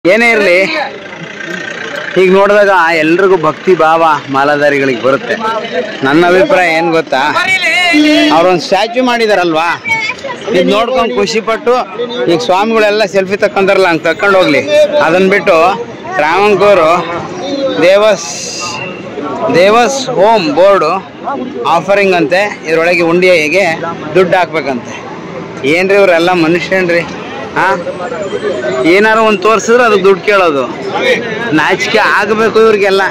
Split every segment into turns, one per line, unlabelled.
ಏನೇ ಇರಲಿ, ಈಗ ನೋಡಿದಾಗ ಎಲ್ರಿಗೂ ಭಕ್ತಿ ಭಾವ ಮಾಲಾಧಾರಿಗಳಿಗೆ ಬರುತ್ತೆ. ನನ್ನ ಅಭಿಪ್ರಾಯ ಏನು ಗೊತ್ತಾ, ಅವ್ರೊಂದು ಸ್ಟ್ಯಾಚ್ಯೂ ಮಾಡಿದಾರಲ್ವಾ, ಇದು ನೋಡ್ಕೊಂಡು ಖುಷಿ ಪಟ್ಟು ಈಗ ಸ್ವಾಮಿಗಳೆಲ್ಲ ಸೆಲ್ಫಿ ತಕ್ಕೊಂತಾರಲ್ಲ, ಹಂಗೆ ತಕ್ಕೊಂಡು ಹೋಗ್ಲಿ. ಅದನ್ನ ಬಿಟ್ಟು ರಾಮಂಕೂರು ದೇವಸ್ ಹೋಮ್ ಬೋರ್ಡು ಆಫರಿಂಗ್ ಅಂತೆ, ಇದರೊಳಗೆ ಉಂಡಿಗೆ ದುಡ್ಡು ಹಾಕ್ಬೇಕಂತೆ. ಏನ್ರಿ ಇವರೆಲ್ಲ ಮನುಷ್ಯನ್ರಿ? ಏನಾರು ಒಂದು ತೋರಿಸಿದ್ರೆ ಅದಕ್ಕೆ ದುಡ್ಡು ಕೇಳೋದು. ನಾಚಿಕೆ ಆಗಬೇಕು ಇವ್ರಿಗೆಲ್ಲ.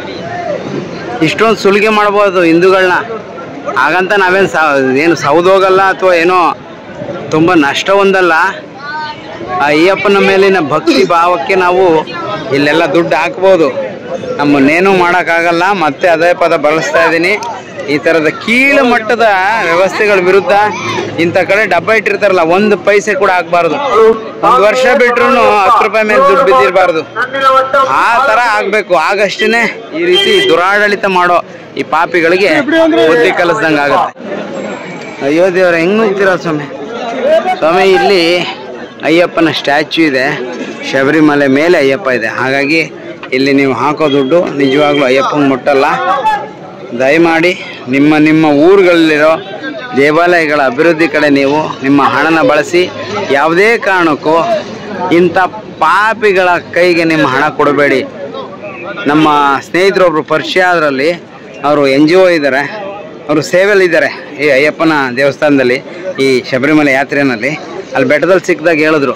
ಇಷ್ಟೊಂದು ಸುಲಿಗೆ ಮಾಡ್ಬೋದು ಹಿಂದೂಗಳನ್ನ. ಹಾಗಂತ ನಾವೇನು ಏನು ಸೌದೋಗಲ್ಲ ಅಥವಾ ಏನೋ ತುಂಬ ನಷ್ಟ ಹೊಂದಲ್ಲ. ಅಯ್ಯಪ್ಪನ ಮೇಲಿನ ಭಕ್ತಿ ಭಾವಕ್ಕೆ ನಾವು ಇಲ್ಲೆಲ್ಲ ದುಡ್ಡು ಹಾಕ್ಬೋದು. ನಮ್ಮನ್ನೇನು ಮಾಡೋಕ್ಕಾಗಲ್ಲ. ಮತ್ತೆ ಅದೇ ಪದ ಬಳಸ್ತಾ ಇದ್ದೀನಿ. ಈ ಥರದ ಕೀಳು ಮಟ್ಟದ ವ್ಯವಸ್ಥೆಗಳ ವಿರುದ್ಧ ಇಂಥ ಕಡೆ ಡಬ್ಬ ಇಟ್ಟಿರ್ತಾರಲ್ಲ, ಒಂದು ಪೈಸೆ ಕೂಡ ಹಾಕ್ಬಾರ್ದು. ಒಂದು ವರ್ಷ ಬಿಟ್ರು 10 ರೂಪಾಯಿ ಮೇಲೆ ದುಡ್ಡು ಬಿದ್ದಿರಬಾರ್ದು. ಆ ಥರ ಆಗಬೇಕು. ಆಗಷ್ಟೇ ಈ ರೀತಿ ದುರಾಡಳಿತ ಮಾಡೋ ಈ ಪಾಪಿಗಳಿಗೆ ಬುದ್ಧಿ ಕಲಿಸ್ದಂಗೆ ಆಗುತ್ತೆ. ಅಯ್ಯೋ ದೇವ್ರ, ಹೆಂಗೆ ಹೋಗ್ತೀರ ಸ್ವಾಮಿ? ಇಲ್ಲಿ ಅಯ್ಯಪ್ಪನ ಸ್ಟ್ಯಾಚ್ಯೂ ಇದೆ, ಶಬರಿಮಲೆ ಮೇಲೆ ಅಯ್ಯಪ್ಪ ಇದೆ. ಹಾಗಾಗಿ ಇಲ್ಲಿ ನೀವು ಹಾಕೋ ದುಡ್ಡು ನಿಜವಾಗ್ಲೂ ಅಯ್ಯಪ್ಪಂಗೆ ಮುಟ್ಟಲ್ಲ. ದಯಮಾಡಿ ನಿಮ್ಮ ಊರುಗಳಲ್ಲಿರೋ ದೇವಾಲಯಗಳ ಅಭಿವೃದ್ಧಿ ಕಡೆ ನೀವು ನಿಮ್ಮ ಹಣನ ಬಳಸಿ. ಯಾವುದೇ ಕಾರಣಕ್ಕೂ ಇಂಥ ಪಾಪಿಗಳ ಕೈಗೆ ನಿಮ್ಮ ಹಣ ಕೊಡಬೇಡಿ. ನಮ್ಮ ಸ್ನೇಹಿತರೊಬ್ಬರು ಪರಿಚಯ ಅದರಲ್ಲಿ, ಅವರು NGO ಇದ್ದಾರೆ, ಅವರು ಸೇವೆಯಲ್ಲಿದ್ದಾರೆ ಈ ಅಯ್ಯಪ್ಪನ ದೇವಸ್ಥಾನದಲ್ಲಿ, ಈ ಶಬರಿಮಲೆ ಯಾತ್ರೆಯಲ್ಲಿ. ಅಲ್ಲಿ ಬೆಟ್ಟದಲ್ಲಿ ಸಿಕ್ಕಿದಾಗ ಹೇಳಿದ್ರು,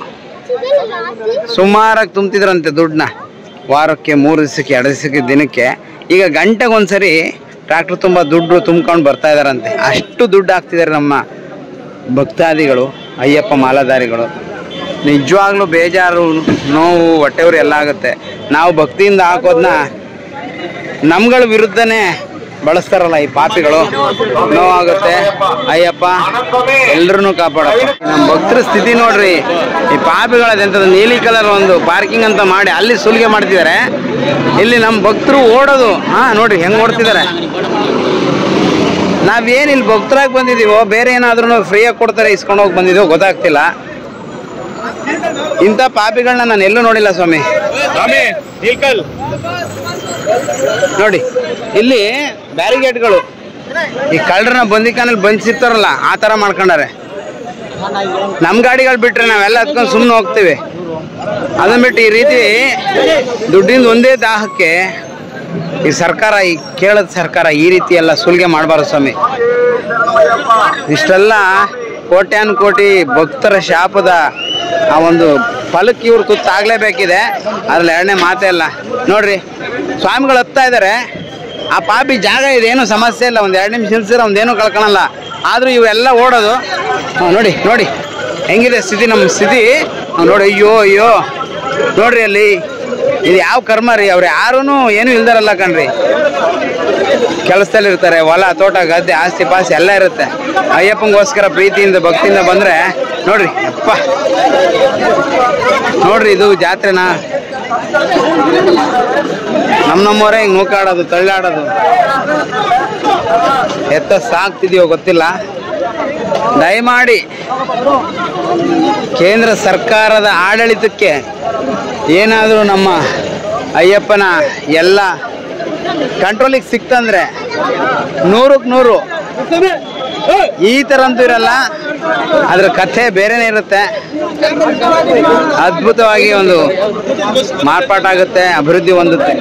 ಸುಮಾರಾಗಿ ತುಂಬ್ತಿದ್ರಂತೆ ದುಡ್ಡನ್ನ. ವಾರಕ್ಕೆ 3 ದಿವಸಕ್ಕೆ 2 ದಿವಸಕ್ಕೆ ದಿನಕ್ಕೆ. ಈಗ ಗಂಟೆಗೆ ಒಂದ್ಸರಿ ಟ್ರ್ಯಾಕ್ಟರ್ ತುಂಬ ದುಡ್ಡು ತುಂಬ್ಕೊಂಡು ಬರ್ತಾ ಇದ್ದಾರಂತೆ. ಅಷ್ಟು ದುಡ್ಡು ಹಾಕ್ತಿದ್ದಾರೆ ನಮ್ಮ ಭಕ್ತಾದಿಗಳು, ಅಯ್ಯಪ್ಪ ಮಾಲಾಧಾರಿಗಳು. ನಿಜವಾಗ್ಲೂ ಬೇಜಾರು, ನೋವು, ಹೊಟ್ಟೆವ್ರು ಎಲ್ಲ ಆಗುತ್ತೆ. ನಾವು ಭಕ್ತಿಯಿಂದ ಹಾಕೋದನ್ನ ನಮ್ಗಳ ವಿರುದ್ಧನೇ ಬಳಸ್ತಾರಲ್ಲ ಈ ಪಾಪಿಗಳು. ನೋವಾಗುತ್ತೆ. ಅಯ್ಯಪ್ಪ ಎಲ್ರೂ ಕಾಪಾಡಪ್ಪ. ನಮ್ಮ ಭಕ್ತರ ಸ್ಥಿತಿ ನೋಡ್ರಿ. ಈ ಪಾಪಿಗಳದೆಂಥದ್ದು ನೀಲಿ ಕಲರ್ ಒಂದು ಪಾರ್ಕಿಂಗ್ ಅಂತ ಮಾಡಿ ಅಲ್ಲಿ ಸುಲಿಗೆ ಮಾಡ್ತಿದ್ದಾರೆ. ಇಲ್ಲಿ ನಮ್ಮ ಭಕ್ತರು ಓಡೋದು ನೋಡ್ರಿ ಹೆಂಗೆ ಓಡ್ತಿದ್ದಾರೆ. ನಾವೇನು ಇಲ್ಲಿ ಭಕ್ತರಾಗಿ ಬಂದಿದ್ದೀವೋ, ಬೇರೆ ಏನಾದ್ರೂ ಫ್ರೀಯಾಗಿ ಕೊಡ್ತಾರೆ ಇಸ್ಕೊಂಡು ಹೋಗಿ ಬಂದಿದ್ದೀವೋ ಗೊತ್ತಾಗ್ತಿಲ್ಲ. ಇಂಥ ಪಾಪಿಗಳನ್ನ ನಾನು ಎಲ್ಲೂ ನೋಡಿಲ್ಲ ಸ್ವಾಮಿ. ನೋಡಿ ಇಲ್ಲಿ ಬ್ಯಾರಿಗೇಡ್ಗಳು, ಈ ಕಳ್ಳರನ್ನ ಬಂದಿಕಾನಲ್ಲಿ ಬಂಧಿಸಿರ್ತಾರಲ್ಲ ಆ ಥರ ಮಾಡ್ಕೊಂಡಾರೆ. ನಮ್ಮ ಗಾಡಿಗಳು ಬಿಟ್ರೆ ನಾವೆಲ್ಲ ಹತ್ಕೊಂಡು ಸುಮ್ಮನೆ ಹೋಗ್ತೀವಿ. ಅದನ್ನ ಬಿಟ್ಟು ಈ ರೀತಿ ದುಡ್ಡಿಂದ ಒಂದೇ ದಾಹಕ್ಕೆ ಈ ಸರ್ಕಾರ, ಈ ಕೇಳದ ಸರ್ಕಾರ ಈ ರೀತಿ ಎಲ್ಲ ಸುಲಿಗೆ ಮಾಡಬಾರ್ದು ಸ್ವಾಮಿ. ಇಷ್ಟೆಲ್ಲ ಕೋಟ್ಯಾನು ಕೋಟಿ ಭಕ್ತರ ಶಾಪದ ಆ ಒಂದು ಫಲಕ್ಕೆ ಇವ್ರು ತುತ್ತಾಗಲೇಬೇಕಿದೆ. ಅದ್ರಲ್ಲಿ ಎರಡನೇ ಮಾತೇ ಇಲ್ಲ. ನೋಡ್ರಿ, ಸ್ವಾಮಿಗಳು ಹತ್ತಾ ಇದ್ದಾರೆ. ಆ ಪಾಪಿ ಜಾಗ ಇದೆ, ಏನೂ ಸಮಸ್ಯೆ ಇಲ್ಲ. ಒಂದು 2 ನಿಮಿಷ ನಿಲ್ಸಿದ್ರೆ ಒಂದೇನೂ ಕಳ್ಕೊಳಲ್ಲ. ಆದರೂ ಇವೆಲ್ಲ ಓಡೋದು ನೋಡಿ ನೋಡಿ ಹೆಂಗಿದೆ ಸ್ಥಿತಿ, ನಮ್ಮ ಸ್ಥಿತಿ ನೋಡಿ. ಅಯ್ಯೋ ನೋಡ್ರಿ ಅಲ್ಲಿ. ಇದು ಯಾವ ಕರ್ಮ ರೀ? ಅವ್ರು ಯಾರೂ ಏನೂ ಇಲ್ದಾರಲ್ಲ ಕಣ್ರಿ. ಕೆಲಸದಲ್ಲಿ ಇರ್ತಾರೆ, ಹೊಲ ತೋಟ ಗದ್ದೆ ಆಸ್ತಿ ಪಾಸ್ತಿ ಎಲ್ಲ ಇರುತ್ತೆ. ಅಯ್ಯಪ್ಪಂಗೋಸ್ಕರ ಪ್ರೀತಿಯಿಂದ ಭಕ್ತಿಯಿಂದ ಬಂದರೆ ನೋಡ್ರಿ ಅಪ್ಪ, ನೋಡ್ರಿ ಇದು ಜಾತ್ರೆನಾ? ನಮ್ಮವರೇ ಹಿಂಗೆ ನೂಕಾಡೋದು, ತಳ್ಳಾಡೋದು, ಎತ್ತ ಸಾಕ್ತಿದೀವೋ ಗೊತ್ತಿಲ್ಲ. ದಯಮಾಡಿ ಕೇಂದ್ರ ಸರ್ಕಾರದ ಆಡಳಿತಕ್ಕೆ ಏನಾದರೂ ನಮ್ಮ ಅಯ್ಯಪ್ಪನ ಎಲ್ಲ ಕಂಟ್ರೋಲಿಗೆ ಸಿಕ್ತಂದ್ರೆ 100ಕ್ಕೆ 100 ಈ ಥರ ಅಂತೂ ಇರಲ್ಲ. ಅದರ ಕಥೆ ಬೇರೆನೇ ಇರುತ್ತೆ. ಅದ್ಭುತವಾಗಿ ಒಂದು ಮಾರ್ಪಾಟಾಗುತ್ತೆ, ಅಭಿವೃದ್ಧಿ ಹೊಂದುತ್ತೆ.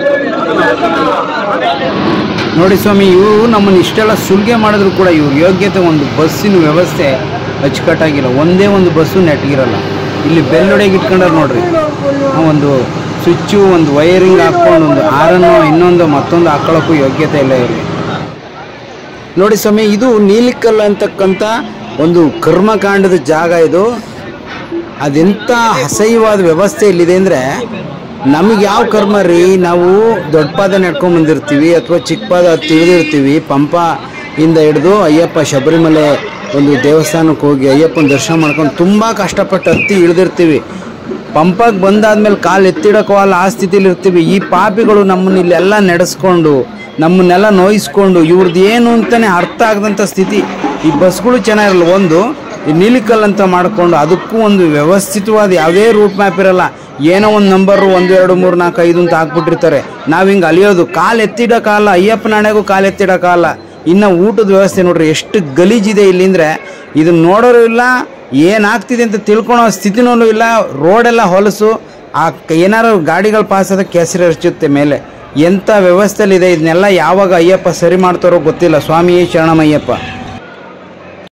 ನೋಡಿ ಸ್ವಾಮಿ, ಇವರು ನಮ್ಮನ್ನು ಇಷ್ಟೆಲ್ಲ ಸುಲಿಗೆ ಮಾಡಿದ್ರು ಕೂಡ ಇವ್ರ ಯೋಗ್ಯತೆ, ಒಂದು ಬಸ್ಸಿನ ವ್ಯವಸ್ಥೆ ಅಚ್ಚುಕಟ್ಟಾಗಿಲ್ಲ. ಒಂದೇ ಒಂದು ಬಸ್ಸು ನೆಟ್ಗಿರಲ್ಲ. ಇಲ್ಲಿ ಬೆಲ್ಲೊಡೆಗೆ ಇಟ್ಕೊಂಡ್ರೆ ನೋಡ್ರಿ, ಒಂದು ಸ್ವಿಚ್ಚು, ಒಂದು ವೈರಿಂಗ್ ಹಾಕ್ಕೊಂಡು ಒಂದು ಆರನ್ನು ಇನ್ನೊಂದು ಮತ್ತೊಂದು ಹಾಕೊಳ್ಳೋಕ್ಕೂ ಯೋಗ್ಯತೆ ಇಲ್ಲ ಇವ್ರಿಗೆ. ನೋಡಿ ಸ್ವಾಮಿ, ಇದು ನೀಲಿಕಲ್ಲು ಅಂತಕ್ಕಂಥ ಒಂದು ಕರ್ಮಕಾಂಡದ ಜಾಗ. ಇದು ಅದೆಂಥ ಅಸಹ್ಯವಾದ ವ್ಯವಸ್ಥೆ ಇಲ್ಲಿದೆ ಅಂದರೆ, ನಮಗೆ ಯಾವ ಕರ್ಮ ರೀ? ನಾವು ದೊಡ್ಡ ಪಾದ ನಡ್ಕೊಂಡು ಬಂದಿರ್ತೀವಿ ಅಥವಾ ಚಿಕ್ಕ ಪಾದ ತಿಳಿದಿರ್ತೀವಿ. ಪಂಪಾಯಿಂದ ಹಿಡಿದು ಅಯ್ಯಪ್ಪ ಶಬರಿಮಲೆ ಒಂದು ದೇವಸ್ಥಾನಕ್ಕೆ ಹೋಗಿ ಅಯ್ಯಪ್ಪನ ದರ್ಶನ ಮಾಡ್ಕೊಂಡು ತುಂಬ ಕಷ್ಟಪಟ್ಟು ಹತ್ತಿ ಇಳಿದಿರ್ತೀವಿ. ಪಂಪಾಗೆ ಬಂದಾದ್ಮೇಲೆ ಕಾಲು ಎತ್ತಿಡೋಕ್ಕಲ್ಲ ಆ ಸ್ಥಿತಿಲಿ ಇರ್ತೀವಿ. ಈ ಪಾಪಿಗಳು ನಮ್ಮನ್ನ ಇಲ್ಲೆಲ್ಲ ನಡೆಸ್ಕೊಂಡು ನಮ್ಮನ್ನೆಲ್ಲ ನೋಯಿಸ್ಕೊಂಡು ಇವ್ರದ್ದು ಏನು ಅಂತಲೇ ಅರ್ಥ ಆಗದಂಥ ಸ್ಥಿತಿ. ಈ ಬಸ್ಗಳು ಚೆನ್ನಾಗಿರಲ್ಲ. ಒಂದು ಈ ನೀಲಿಕಲ್ ಅಂತ ಮಾಡಿಕೊಂಡು ಅದಕ್ಕೂ ಒಂದು ವ್ಯವಸ್ಥಿತವಾದ ಯಾವುದೇ ರೂಟ್ ಮ್ಯಾಪ್ ಇರಲ್ಲ. ಏನೋ ಒಂದು ನಂಬರು 1 2 3 4 5 ಅಂತ ಹಾಕ್ಬಿಟ್ಟಿರ್ತಾರೆ. ನಾವು ಹಿಂಗೆ ಅಲಿಯೋದು, ಕಾಲು ಎತ್ತಿಡೋಕ್ಕಲ್ಲ, ಅಯ್ಯಪ್ಪನ ಹಣೆಗೂ ಕಾಲು ಎತ್ತಿಡೋಕ್ಕಲ್ಲ. ಇನ್ನು ಊಟದ ವ್ಯವಸ್ಥೆ ನೋಡ್ರಿ ಎಷ್ಟು ಗಲೀಜಿದೆ ಇಲ್ಲಿಂದರೆ. ಇದನ್ನು ನೋಡೋರು ಇಲ್ಲ, ಏನಾಗ್ತಿದೆ ಅಂತ ತಿಳ್ಕೊಳೋ ಸ್ಥಿತಿನೂ ಇಲ್ಲ. ರೋಡೆಲ್ಲ ಹೊಲಸು, ಏನಾರು ಗಾಡಿಗಳು ಪಾಸ್ ಆದ ಕೆಸರು ಹರಿಚುತ್ತೆ ಮೇಲೆ. ಎಂಥ ವ್ಯವಸ್ಥೆಯಲ್ಲಿದೆ. ಇದನ್ನೆಲ್ಲ ಯಾವಾಗ ಅಯ್ಯಪ್ಪ ಸರಿ ಮಾಡ್ತಾರೋ ಗೊತ್ತಿಲ್ಲ. ಸ್ವಾಮಿಯೇ ಶರಣಮಯ್ಯಪ್ಪ.